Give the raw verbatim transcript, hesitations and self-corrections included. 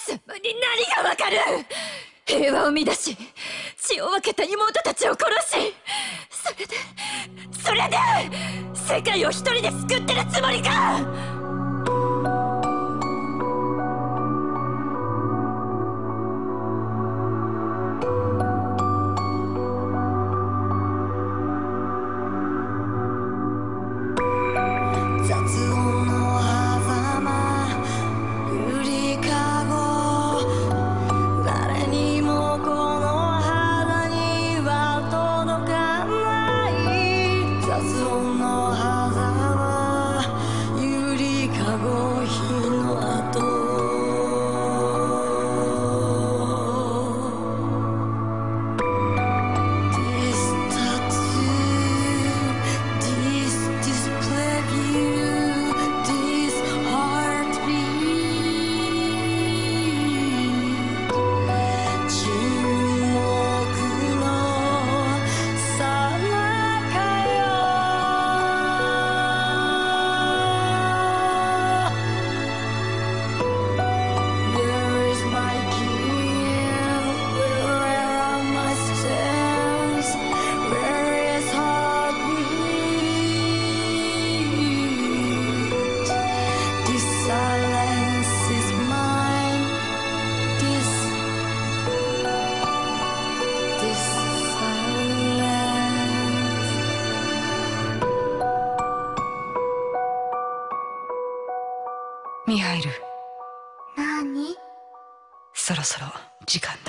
様に何がわかる。平和を乱し血を分けた妹たちを殺し、それでそれで世界を一人で救ってるつもりか。 ミハイル、 何？ そろそろ時間だ。